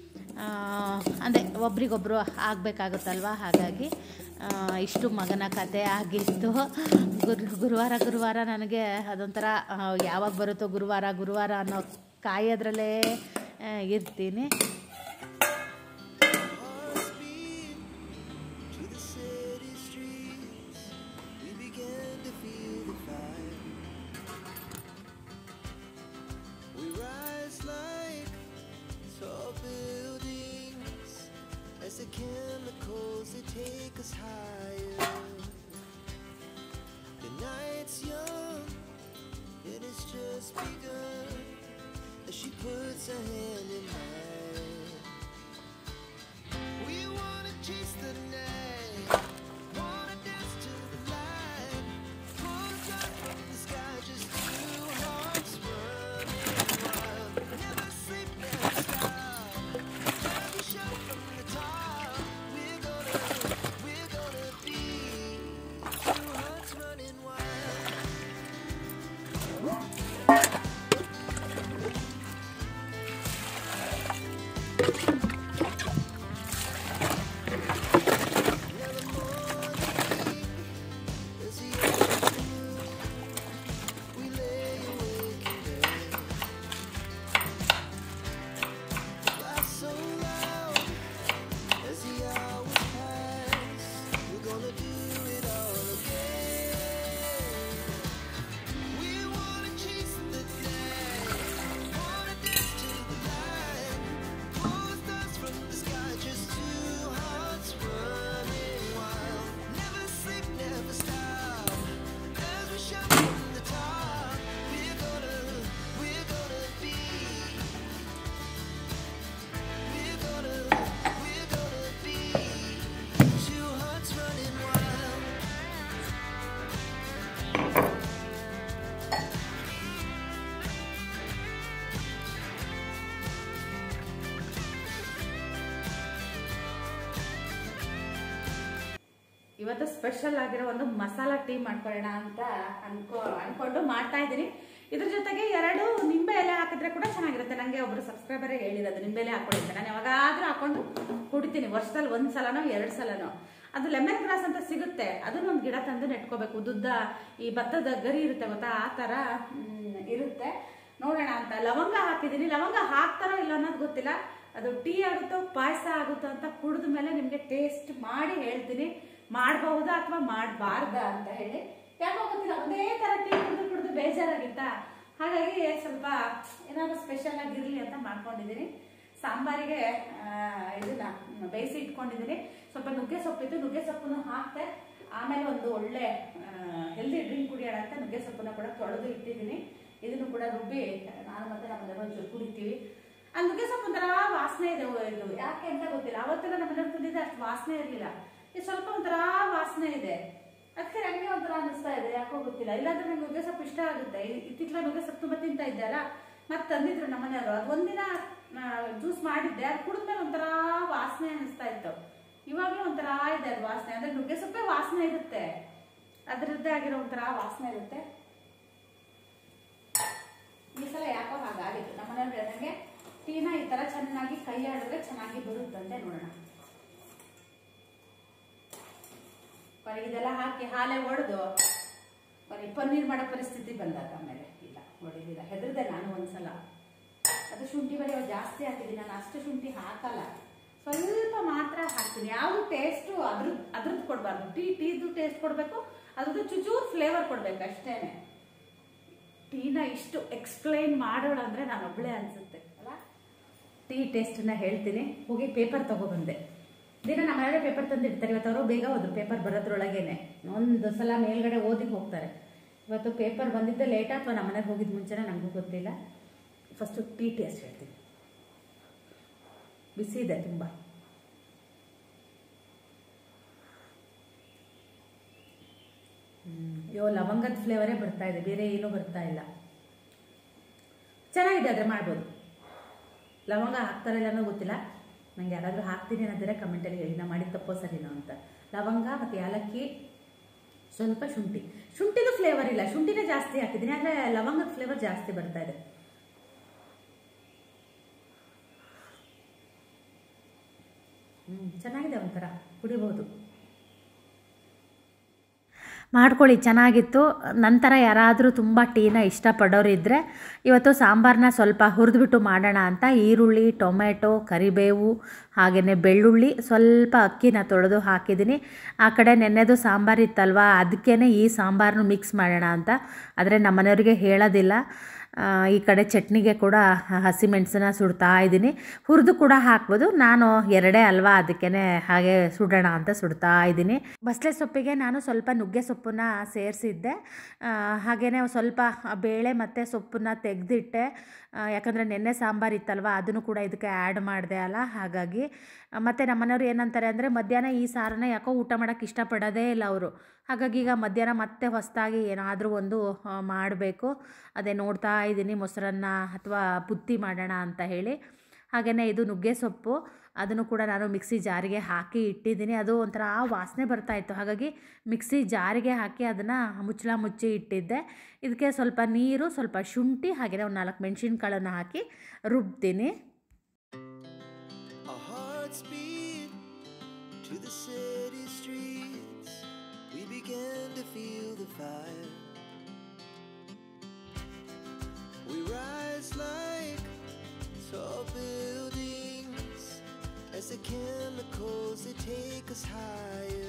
B: ಅಂದರೆ ಒಬ್ರಿಗೊಬ್ಬರು ಆಗಬೇಕಾಗುತ್ತಲ್ವ, ಹಾಗಾಗಿ ಇಷ್ಟು ಮಗನ ಕತೆ ಆಗಿತ್ತು. ಗುರು ಗುರುವಾರ ಗುರುವಾರ ನನಗೆ ಅದೊಂಥರ ಯಾವಾಗ ಬರುತ್ತೋ ಗುರುವಾರ ಗುರುವಾರ ಅನ್ನೋ ಕಾಯೋದ್ರಲ್ಲೇ ಇರ್ತೀನಿ.
A: The chemicals they take us higher. The night's young and it's just begun as she puts her hand in mine.
B: ಇವತ್ತು ಸ್ಪೆಷಲ್ ಆಗಿರೋ ಒಂದು ಮಸಾಲಾ ಟೀ ಮಾಡ್ಕೊಳ್ಳೋಣ ಅಂತ ಅನ್ಕೋ ಅನ್ಕೊಂಡು ಮಾಡ್ತಾ ಇದ್ದೀನಿ. ಇದ್ರ ಜೊತೆಗೆ ಎರಡು ನಿಂಬೆ ಎಲೆ ಹಾಕಿದ್ರೆ ಕೂಡ ಚೆನ್ನಾಗಿರುತ್ತೆ. ನನಗೆ ಒಬ್ರು ಸಬ್ಸ್ಕ್ರೈಬರೇ ಹೇಳಿರೋದು ನಿಂಬೆ ಎಲೆ ಹಾಕೊಳ್ಳಿ. ನಾನು ಯಾವಾಗಾದ್ರೂ ಹಾಕೊಂಡು ಕುಡಿತೀನಿ, ವರ್ಷದಲ್ಲಿ ಒಂದ್ ಸಲನೋ ಎರಡು ಸಲನೋ. ಅದು ಲೆಮನ್ ಗ್ರಾಸ್ ಅಂತ ಸಿಗುತ್ತೆ, ಅದನ್ನ ಒಂದು ಗಿಡ ತಂದು ನೆಟ್ಕೋಬೇಕು. ಉದ್ದುದ್ದ ಈ ಭತ್ತದ ಗರಿ ಇರುತ್ತೆ ಗೊತ್ತಾ, ಆ ತರ ಇರುತ್ತೆ. ನೋಡೋಣ ಅಂತ ಲವಂಗ ಹಾಕಿದ್ದೀನಿ. ಲವಂಗ ಹಾಕ್ತಾರೋ ಇಲ್ಲ ಅನ್ನೋದು ಗೊತ್ತಿಲ್ಲ. ಅದು ಟೀ ಆಗುತ್ತೋ ಪಾಯಸ ಆಗುತ್ತೋ ಅಂತ ಕುಡಿದ ಮೇಲೆ ನಿಮ್ಗೆ ಟೇಸ್ಟ್ ಮಾಡಿ ಹೇಳ್ತೀನಿ. ಮಾಡಬಹುದಾ ಅಥವಾ ಮಾಡಬಾರ್ದಾ ಅಂತ ಹೇಳಿ. ಯಾಕೋ ಗೊತ್ತಿಲ್ಲ, ಒಂದೇ ತರ ಟೀ ಕುಡಿದು ಕುಡಿದು ಬೇಜಾರಾಗಿತ್ತಾ, ಹಾಗಾಗಿ ಸ್ವಲ್ಪ ಏನಾದ್ರು ಸ್ಪೆಷಲ್ ಆಗಿರ್ಲಿ ಅಂತ ಮಾಡ್ಕೊಂಡಿದ್ದೀನಿ. ಸಾಂಬಾರಿಗೆ ಇದನ್ನ ಬೇಯಿಸಿ ಇಟ್ಕೊಂಡಿದ್ದೀನಿ. ಸ್ವಲ್ಪ ನುಗ್ಗೆ ಸೊಪ್ಪಿತ್ತು, ನುಗ್ಗೆ ಸೊಪ್ಪನ್ನು ಹಾಕ್ತೆ. ಆಮೇಲೆ ಒಂದು ಒಳ್ಳೆ ಹೆಲ್ದಿ ಡ್ರಿಂಕ್ ಕುಡಿಯೋಣ ಅಂತ ನುಗ್ಗೆ ಸೊಪ್ಪನ್ನ ಕೂಡ ತೊಳೆದು ಇಟ್ಟಿದ್ದೀನಿ. ಇದನ್ನು ಕೂಡ ರುಬ್ಬಿ ನಾನು ಮತ್ತೆ ನಮ್ಮ ಕುಡಿತೀವಿ. ಆ ನುಗ್ಗೆ ಸೊಪ್ಪು ಒಂಥರ ವಾಸನೆ ಇದೆ. ಇದು ಯಾಕೆ ಅಂತ ಗೊತ್ತಿಲ್ಲ. ಅವತ್ತೆಲ್ಲ ನಮ್ಮ ಮನೆಯವ್ರು ತಿಂದಿದ್ದೆ ಅಷ್ಟು ವಾಸನೆ ಇರಲಿಲ್ಲ. ಇದು ಸ್ವಲ್ಪ ಒಂಥರ ವಾಸನೆ ಇದೆ. ಅದಕ್ಕೆ ನನಗೆ ಒಂಥರ ಅನಿಸ್ತಾ ಇದೆ, ಯಾಕೋ ಗೊತ್ತಿಲ್ಲ. ಇಲ್ಲಾಂದ್ರೆ ನಂಗೆ ನುಗ್ಗೆ ಸೊಪ್ಪು ಇಷ್ಟ ಆಗುತ್ತೆ. ಇತ್ತಿತ್ತಲ ನುಗ್ಗೆ ಸೊಪ್ಪು ತುಂಬ ತಿಂತಾ ಇದ್ದೆ ಅಲ್ಲ, ಮತ್ತೆ ತಂದಿದ್ರು ನಮ್ಮ ಮನೆಯವರು. ಅದು ಒಂದಿನ ಜ್ಯೂಸ್ ಮಾಡಿದ್ದೆ, ಅದು ಕುಡಿದ್ಮೇಲೆ ಒಂಥರ ವಾಸನೆ ಅನಿಸ್ತಾ ಇತ್ತು. ಇವಾಗಲೂ ಒಂಥರ ಇದೆ ಅದು ವಾಸನೆ. ಅಂದ್ರೆ ನುಗ್ಗೆ ಸೊಪ್ಪೇ ವಾಸನೆ ಇರುತ್ತೆ, ಅದರದ್ದೇ ಆಗಿರೋ ಒಂಥರ ವಾಸನೆ ಇರುತ್ತೆ. ಈ ಸಲ ಯಾಕೋ ಹಾಗಾಗಿತ್ತು. ನಮ್ಮ ಮನೆಯವ್ರು ನನಗೆ ಟೀನ ಈ ತರ ಚೆನ್ನಾಗಿ ಕೈ ಆಡಿದ್ರೆ ಚೆನ್ನಾಗಿ ಬರುತ್ತಂತೆ. ನೋಡೋಣ. ಇದೆಲ್ಲ ಹಾಕಿ ಹಾಲೆ ಒಡೆದು ಪನ್ನೀರ್ ಮಾಡೋ ಪರಿಸ್ಥಿತಿ ಬಂದಾಗ ಆಮೇಲೆ ಇಲ್ಲ ಹೊಡಿಲಿಲ್ಲ, ಹೆದರ್ದೆ ನಾನು ಒಂದ್ಸಲ. ಅದು ಶುಂಠಿ ಬರೀ ಜಾಸ್ತಿ ಹಾಕಿದ್ದೀನಿ. ನಾನು ಅಷ್ಟು ಶುಂಠಿ ಹಾಕಲ್ಲ, ಸ್ವಲ್ಪ ಮಾತ್ರ ಹಾಕ್ತೀನಿ. ಯಾವುದು ಟೇಸ್ಟು ಅದ್ರದ್ದು ಅದ್ರದ್ದು ಕೊಡಬಾರ್ದು. ಟೀ ಟೀದು ಟೇಸ್ಟ್ ಕೊಡಬೇಕು, ಅದ್ರದ್ದು ಚುಚೂರು ಫ್ಲೇವರ್ ಕೊಡ್ಬೇಕು ಅಷ್ಟೇನೆ. ಟೀನ ಇಷ್ಟು ಎಕ್ಸ್ಪ್ಲೈನ್ ಮಾಡೋಣ ಅಂದ್ರೆ ನಾನು ಒಬ್ಳೆ ಅನ್ಸುತ್ತೆ ಅಲ್ಲ. ಟೀ ಟೇಸ್ಟನ್ನ ಹೇಳ್ತೀನಿ. ಹೋಗಿ ಪೇಪರ್ ತಗೊಬಂದೆ. ದಿನ ನಮ್ಮ ಮನೆಯಲ್ಲೇ ಪೇಪರ್ ತಂದಿರ್ತಾರೆ. ಇವತ್ತು ಅವರು ಬೇಗ ಹೋದ್ರು, ಪೇಪರ್ ಬರೋದ್ರೊಳಗೇನೆ ಒಂದು ಸಲ ಮೇಲ್ಗಡೆ ಓದಿ ಹೋಗ್ತಾರೆ. ಇವತ್ತು ಪೇಪರ್ ಬಂದಿದ್ದೆ ಲೇಟ್ ಅಥವಾ ನಮ್ಮ ಮನೆಗೆ ಹೋಗಿದ್ದು ಮುಂಚೆನೇ ನನಗೂ ಗೊತ್ತಿಲ್ಲ. ಫಸ್ಟು ಟೀ ಟೇಸ್ಟ್ ಹೇಳ್ತೀನಿ. ಬಿಸಿ ಇದೆ ತುಂಬ. ಯೋ ಲವಂಗದ ಫ್ಲೇವರೇ ಬರ್ತಾ ಇದೆ, ಬೇರೆ ಏನೂ ಬರ್ತಾ ಇಲ್ಲ. ಚೆನ್ನಾಗಿದೆ, ಆದರೆ ಮಾಡ್ಬೋದು. ಲವಂಗ ಹಾಕ್ತಾರೆ ಇಲ್ಲ ಅನ್ನೋ ಗೊತ್ತಿಲ್ಲ ನಂಗೆ. ಯಾರಾದರೂ ಹಾಕ್ತೀನಿ ಅನ್ನೋದ್ರೆ ಕಮೆಂಟಲ್ಲಿ ಹೇಳಿ, ನಾ ಮಾಡಿದ ತಪ್ಪೋ ಸರಿನೋ ಅಂತ. ಲವಂಗ ಮತ್ತು ಏಲಕ್ಕಿ, ಸ್ವಲ್ಪ ಶುಂಠಿ. ಶುಂಠಿದು ಫ್ಲೇವರ್ ಇಲ್ಲ, ಶುಂಠಿನೇ ಜಾಸ್ತಿ ಹಾಕಿದ್ದೀನಿ, ಆದರೆ ಲವಂಗದ ಫ್ಲೇವರ್ ಜಾಸ್ತಿ ಬರ್ತಾ ಇದೆ. ಹ್ಞೂ ಚೆನ್ನಾಗಿದೆ, ಒಂಥರ ಕುಡಿಬಹುದು. ಮಾಡ್ಕೊಳ್ಳಿ, ಚೆನ್ನಾಗಿತ್ತು. ನಂತರ ಯಾರಾದರೂ ತುಂಬ ಟೀನ ಇಷ್ಟಪಡೋರು ಇದ್ದರೆ ಇವತ್ತು ಸಾಂಬಾರನ್ನ ಸ್ವಲ್ಪ ಹುರಿದ್ಬಿಟ್ಟು ಮಾಡೋಣ ಅಂತ ಈರುಳ್ಳಿ, ಟೊಮೆಟೊ, ಕರಿಬೇವು, ಹಾಗೆಯೇ ಬೆಳ್ಳುಳ್ಳಿ, ಸ್ವಲ್ಪ ಅಕ್ಕಿನ ತೊಳೆದು ಹಾಕಿದ್ದೀನಿ. ಆ ಕಡೆ ನೆನ್ನೆದು ಸಾಂಬಾರು ಇತ್ತಲ್ವ, ಅದಕ್ಕೇ ಈ ಸಾಂಬಾರನ್ನು ಮಿಕ್ಸ್ ಮಾಡೋಣ ಅಂತ. ಆದರೆ ನಮ್ಮ ಮನೆಯವರಿಗೆ ಹೇಳೋದಿಲ್ಲ. ಈ ಕಡೆ ಚಟ್ನಿಗೆ ಕೂಡ ಹಸಿಮೆಣಸನ್ನ ಸುಡ್ತಾ ಇದ್ದೀನಿ. ಹುರಿದು ಕೂಡ ಹಾಕ್ಬೋದು, ನಾನು ಎರಡೇ ಅಲ್ವಾ ಅದಕ್ಕೇ ಹಾಗೆ ಸುಡೋಣ ಅಂತ ಸುಡ್ತಾ ಇದ್ದೀನಿ. ಬಸಳೆ ಸೊಪ್ಪಿಗೆ ನಾನು ಸ್ವಲ್ಪ ನುಗ್ಗೆ ಸೊಪ್ಪನ್ನ ಸೇರಿಸಿದ್ದೆ. ಹಾಗೆಯೇ ಸ್ವಲ್ಪ ಬೇಳೆ ಮತ್ತು ಸೊಪ್ಪನ್ನ ತೆಗೆದಿಟ್ಟೆ. ಯಾಕಂದರೆ ನೆನ್ನೆ ಸಾಂಬಾರು ಇತ್ತಲ್ವ, ಅದನ್ನು ಕೂಡ ಇದಕ್ಕೆ ಆ್ಯಡ್ ಮಾಡಿದೆ ಅಲ್ಲ, ಹಾಗಾಗಿ. ಮತ್ತು ನಮ್ಮ ಮನೆಯವ್ರು ಏನಂತಾರೆ ಅಂದರೆ, ಮಧ್ಯಾಹ್ನ ಈ ಸಾರನ್ನ ಯಾಕೋ ಊಟ ಮಾಡೋಕ್ಕೆ ಇಷ್ಟಪಡೋದೇ ಇಲ್ಲ ಅವರು. ಹಾಗಾಗಿ ಈಗ ಮಧ್ಯಾಹ್ನ ಮತ್ತೆ ಹೊಸದಾಗಿ ಏನಾದರೂ ಒಂದು ಮಾಡಬೇಕು. ಅದೇ ನೋಡ್ತಾ ಇದ್ದೀನಿ, ಮೊಸರನ್ನ ಅಥವಾ ಬುತ್ತಿ ಮಾಡೋಣ ಅಂತ ಹೇಳಿ. ಹಾಗೆಯೇ ಇದು ನುಗ್ಗೆ ಸೊಪ್ಪು, ಅದನ್ನು ಕೂಡ ನಾನು ಮಿಕ್ಸಿ ಜಾರಿಗೆ ಹಾಕಿ ಇಟ್ಟಿದ್ದೀನಿ. ಅದು ಒಂಥರ ವಾಸನೆ ಬರ್ತಾಯಿತ್ತು, ಹಾಗಾಗಿ ಮಿಕ್ಸಿ ಜಾರಿಗೆ ಹಾಕಿ ಅದನ್ನು ಮುಚ್ಚಳ ಮುಚ್ಚಿ ಇಟ್ಟಿದ್ದೆ. ಇದಕ್ಕೆ ಸ್ವಲ್ಪ ನೀರು, ಸ್ವಲ್ಪ ಶುಂಠಿ, ಹಾಗೆಯೇ ಒಂದು ನಾಲ್ಕು ಮೆಣಸಿನ್ಕಾಳನ್ನು ಹಾಕಿ ರುಬ್ತೀನಿ.
A: hearts beat to the city streets. We began to feel the fire. We rise like tall buildings as the chemicals they take us higher.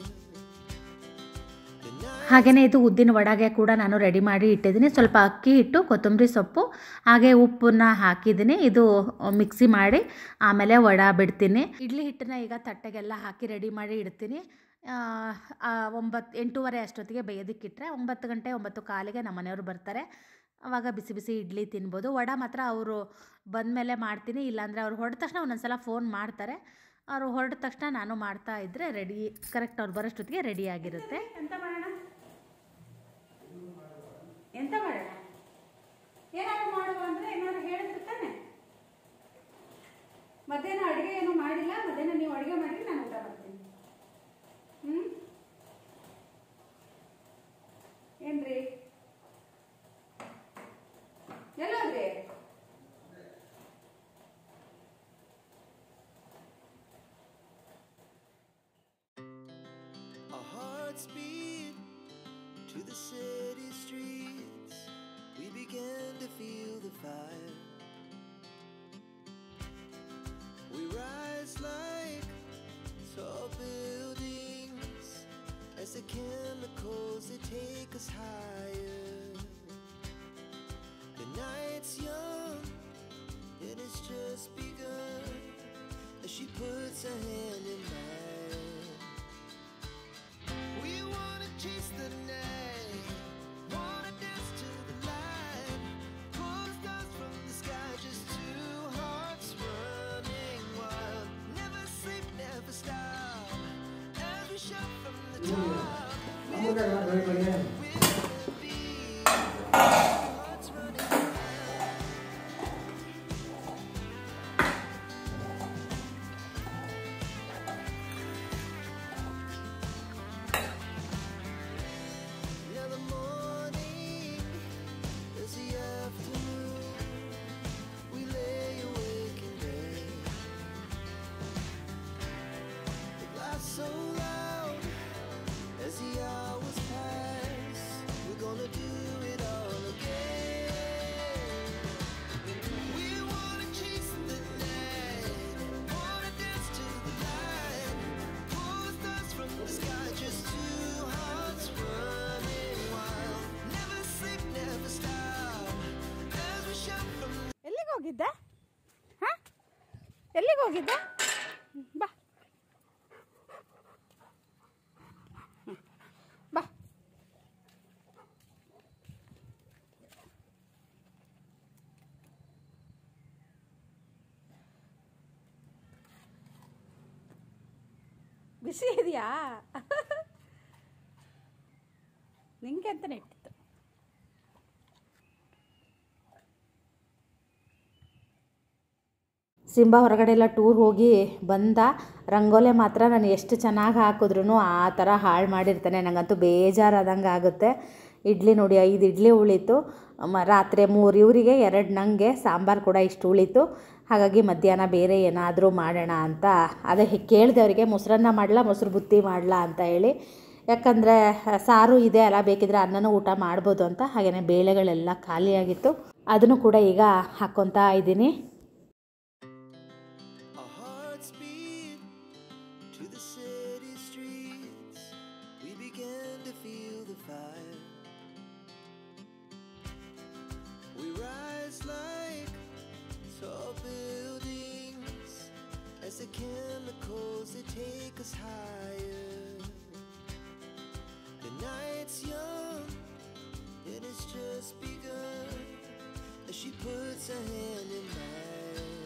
C: ಹಾಗೆಯೇ ಇದು ಉದ್ದಿನ ವಡೆಗೆ ಕೂಡ ನಾನು ರೆಡಿ ಮಾಡಿ ಇಟ್ಟಿದ್ದೀನಿ. ಸ್ವಲ್ಪ ಅಕ್ಕಿ ಹಿಟ್ಟು, ಕೊತ್ತಂಬರಿ ಸೊಪ್ಪು, ಹಾಗೆ ಉಪ್ಪನ್ನ ಹಾಕಿದ್ದೀನಿ. ಇದು ಮಿಕ್ಸಿ ಮಾಡಿ ಆಮೇಲೆ ವಡೆ ಬಿಡ್ತೀನಿ. ಇಡ್ಲಿ ಹಿಟ್ಟನ್ನ ಈಗ ತಟ್ಟೆಗೆಲ್ಲ ಹಾಕಿ ರೆಡಿ ಮಾಡಿ ಇಡ್ತೀನಿ. ಒಂಬತ್ತು ಎಂಟೂವರೆ ಅಷ್ಟೊತ್ತಿಗೆ ಬೇಯೋದಕ್ಕಿಟ್ರೆ ಒಂಬತ್ತು ಗಂಟೆ ಒಂಬತ್ತು ಕಾಲಿಗೆ ನಮ್ಮ ಮನೆಯವರು ಬರ್ತಾರೆ. ಆವಾಗ ಬಿಸಿ ಬಿಸಿ ಇಡ್ಲಿ ತಿನ್ಬೋದು. ವಡೆ ಮಾತ್ರ ಅವರು ಬಂದಮೇಲೆ ಮಾಡ್ತೀನಿ, ಇಲ್ಲಾಂದರೆ ಅವ್ರು ಹೊರಟ ತಕ್ಷಣ ಒಂದೊಂದು ಸಲ ಫೋನ್ ಮಾಡ್ತಾರೆ. ಅವರು ಹೊರಟ ತಕ್ಷಣ ನಾನು ಮಾಡ್ತಾ ಇದ್ದರೆ ರೆಡಿ ಕರೆಕ್ಟ್ ಅವ್ರು ಬರೋಷ್ಟೊತ್ತಿಗೆ ರೆಡಿಯಾಗಿರುತ್ತೆ.
B: ಎಂತ ಮಾಡೋಣ ಎಂತ ಮಾಡೋಣ ಏನಾದ್ರು ಮಾಡುವ ಅಂದರೆ ಏನಾದ್ರು ಹೇಳಿರ್ತಾನೆ. ಮಧ್ಯಾಹ್ನ ಅಡುಗೆ ಏನೂ ಮಾಡಿಲ್ಲ, ಮಧ್ಯಾಹ್ನ ನೀವು ಅಡುಗೆ ಮಾಡಿ ನಾನು ಊಟ ಮಾಡ್ತೀನಿ. ಹ್ಞೂ ಏನ್ರಿ ಎಲ್ಲೋದ್ರಿ?
A: Our hearts beat to the city streets. We began to feel the fire. We rise like tall buildings as the chemicals they take us higher. The night's young and it's just begun as she puts her hand in mine. We wanna chase the night, wanna dance to the light, pull the stars from the sky, just two hearts running wild. Never sleep, never stop, as we shout from the top. We'll be hearts running wild. Now the morning is the afternoon. We lay awake in bed. The laughs so loud as the hours pass. We're gonna do it all again. We wanna chase the night, wanna dance to the light, pull the stars from the sky, just two hearts running wild. Never sleep, never stop, as we shout from the
B: ಎಲ್ಲಿಗೆ ಹೋಗಿದ್ದೆ? ಹಾಂ ಎಲ್ಲಿಗೆ ಹೋಗಿದ್ದೆ? ಬಾ ಹ್ಮ್. ಬಾ ಬಿಸಿ ಇದೆಯಾ? ನಿಂಗೆ ಅಂತಲೇ ಇಟ್ಟಿತ್ತು.
C: ಸಿಂಬಾ ಹೊರಗಡೆ ಎಲ್ಲ ಟೂರ್ ಹೋಗಿ ಬಂದ. ರಂಗೋಲೆ ಮಾತ್ರ ನಾನು ಎಷ್ಟು ಚೆನ್ನಾಗಿ ಹಾಕಿದ್ರೂ ಆ ಥರ ಹಾಳು ಮಾಡಿರ್ತಾನೆ. ನನಗಂತೂ ಬೇಜಾರಾದಂಗೆ ಆಗುತ್ತೆ. ಇಡ್ಲಿ ನೋಡಿ, ಐದು ಇಡ್ಲಿ ಉಳೀತು. ಮ ರಾತ್ರಿ ಮೂರು ಇವರಿಗೆ, ಎರಡು ನನಗೆ, ಸಾಂಬಾರು ಕೂಡ ಇಷ್ಟು ಉಳೀತು. ಹಾಗಾಗಿ ಮಧ್ಯಾಹ್ನ ಬೇರೆ ಏನಾದರೂ ಮಾಡೋಣ ಅಂತ ಅದೇ ಕೇಳಿದೆ ಅವರಿಗೆ, ಮೊಸರನ್ನ ಮಾಡಲಾ ಮೊಸರು ಬುತ್ತಿ ಮಾಡಲಾ ಅಂತ ಹೇಳಿ. ಯಾಕಂದರೆ ಸಾರು ಇದೆ ಅಲ್ಲ, ಬೇಕಿದ್ರೆ ಅನ್ನನೂ ಊಟ ಮಾಡ್ಬೋದು ಅಂತ. ಹಾಗೆಯೇ ಬೇಳೆಗಳೆಲ್ಲ ಖಾಲಿಯಾಗಿತ್ತು, ಅದನ್ನು ಕೂಡ ಈಗ ಹಾಕ್ಕೊತಾ ಇದ್ದೀನಿ.
A: Our hearts beat to the city streets. We began to feel the fire. We rise like tall buildings as the chemicals they take us higher. The night's young and it's just begun as she puts her hand in mine.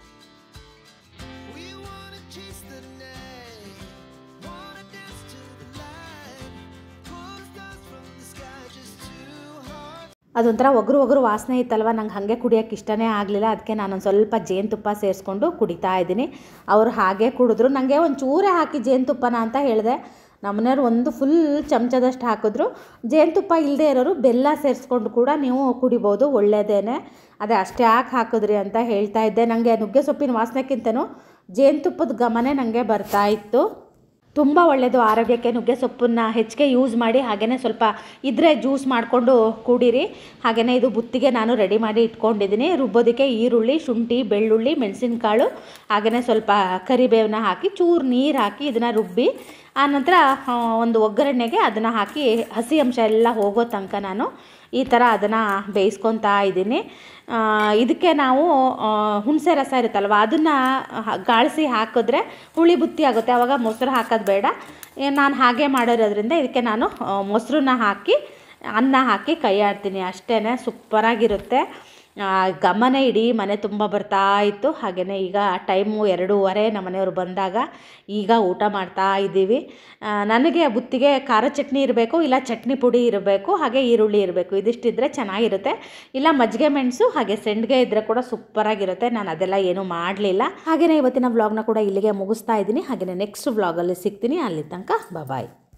A: We wanna chase the night, wanna dance to the light, pull the stars from the sky, just two hearts.
C: ಅದೊಂಥರ ಒಗರು ಒಗರು ವಾಸನೆ ಇತ್ತಲ್ವ, ನಂಗೆ ಹಾಗೆ ಕುಡಿಯೋಕ್ಕೆ ಇಷ್ಟನೇ ಆಗಲಿಲ್ಲ. ಅದಕ್ಕೆ ನಾನೊಂದು ಸ್ವಲ್ಪ ಜೇನುತುಪ್ಪ ಸೇರಿಸ್ಕೊಂಡು ಕುಡಿತಾ ಇದ್ದೀನಿ. ಅವರು ಹಾಗೆ ಕುಡಿದ್ರು. ನನಗೆ ಒಂದು ಚೂರೇ ಹಾಕಿ ಜೇನುತುಪ್ಪನ ಅಂತ ಹೇಳಿದೆ. ನಮ್ಮನೆಯವ್ರು ಒಂದು ಫುಲ್ ಚಮಚದಷ್ಟು ಹಾಕಿದ್ರು. ಜೇನುತುಪ್ಪ ಇಲ್ಲದೆ ಇರೋರು ಬೆಲ್ಲ ಸೇರಿಸ್ಕೊಂಡು ಕೂಡ ನೀವು ಕುಡಿಬೋದು, ಒಳ್ಳೆಯದೇ. ಅದೇ ಅಷ್ಟೇ ಯಾಕೆ ಹಾಕಿದ್ರಿ ಅಂತ ಹೇಳ್ತಾ ಇದ್ದೆ. ನನಗೆ ನುಗ್ಗೆ ಸೊಪ್ಪಿನ ವಾಸನೆಕ್ಕಿಂತನೂ ಜೇನುತುಪ್ಪದ ಘಮನೇ ನನಗೆ ಬರ್ತಾ ಇತ್ತು. ತುಂಬ ಒಳ್ಳೆಯದು ಆರೋಗ್ಯಕ್ಕೆ. ನುಗ್ಗೆ ಸೊಪ್ಪನ್ನು ಹೆಚ್ಚಿಗೆ ಯೂಸ್ ಮಾಡಿ, ಹಾಗೆಯೇ ಸ್ವಲ್ಪ ಇದ್ರೆ ಜ್ಯೂಸ್ ಮಾಡಿಕೊಂಡು ಕುಡೀರಿ. ಹಾಗೆಯೇ ಇದು ಬುತ್ತಿಗೆ ನಾನು ರೆಡಿ ಮಾಡಿ ಇಟ್ಕೊಂಡಿದ್ದೀನಿ. ರುಬ್ಬೋದಕ್ಕೆ ಈರುಳ್ಳಿ, ಶುಂಠಿ, ಬೆಳ್ಳುಳ್ಳಿ, ಮೆಣಸಿನಕಾಳು, ಹಾಗೆಯೇ ಸ್ವಲ್ಪ ಕರಿಬೇವನ್ನ ಹಾಕಿ ಚೂರು ನೀರು ಹಾಕಿ ಇದನ್ನು ರುಬ್ಬಿ ಆನಂತರ ಒಂದು ಒಗ್ಗರಣೆಗೆ ಅದನ್ನು ಹಾಕಿ ಹಸಿ ಅಂಶ ಎಲ್ಲ ಹೋಗೋ ತನಕ ನಾನು ಈ ಥರ ಅದನ್ನು ಬೇಯಿಸ್ಕೊತಾ ಇದ್ದೀನಿ. ಇದಕ್ಕೆ ನಾವು ಹುಣಸೆ ರಸ ಇರುತ್ತಲ್ವ ಅದನ್ನು ಗಾಳಿಸಿ ಹಾಕಿದ್ರೆ ಹುಳಿ ಬುತ್ತಿ ಆಗುತ್ತೆ. ಆವಾಗ ಮೊಸರು ಹಾಕೋದು ಬೇಡ. ನಾನು ಹಾಗೆ ಮಾಡಿರೋದ್ರಿಂದ ಇದಕ್ಕೆ ನಾನು ಮೊಸರನ್ನ ಹಾಕಿ ಅನ್ನ ಹಾಕಿ ಕೈ ಆಡ್ತೀನಿ ಅಷ್ಟೇ. ಸೂಪರಾಗಿರುತ್ತೆ. ಘಮನ ಇಡೀ ಮನೆ ತುಂಬ ಬರ್ತಾ ಇತ್ತು. ಹಾಗೆಯೇ ಈಗ ಟೈಮು ಎರಡೂವರೆ ನಮ್ಮ ಮನೆಯವರು ಬಂದಾಗ ಈಗ ಊಟ ಮಾಡ್ತಾ ಇದ್ದೀವಿ. ನನಗೆ ಬುತ್ತಿಗೆ ಖಾರ ಚಟ್ನಿ ಇರಬೇಕು, ಇಲ್ಲ ಚಟ್ನಿ ಪುಡಿ ಇರಬೇಕು, ಹಾಗೆ ಈರುಳ್ಳಿ ಇರಬೇಕು. ಇದಿಷ್ಟಿದ್ರೆ ಚೆನ್ನಾಗಿರುತ್ತೆ. ಇಲ್ಲ ಮಜ್ಜಿಗೆ ಮೆಣಸು ಹಾಗೆ ಸೆಂಡಿಗೆ ಇದ್ದರೆ ಕೂಡ ಸೂಪರಾಗಿರುತ್ತೆ. ನಾನು ಅದೆಲ್ಲ ಏನೂ ಮಾಡಲಿಲ್ಲ. ಹಾಗೆಯೇ ಇವತ್ತಿನ ವ್ಲಾಗ್ನ ಕೂಡ ಇಲ್ಲಿಗೆ ಮುಗಿಸ್ತಾ ಇದ್ದೀನಿ. ಹಾಗೆಯೇ ನೆಕ್ಸ್ಟ್ ವ್ಲಾಗಲ್ಲಿ ಸಿಗ್ತೀನಿ. ಅಲ್ಲಿ ತನಕ ಬಾಯ್.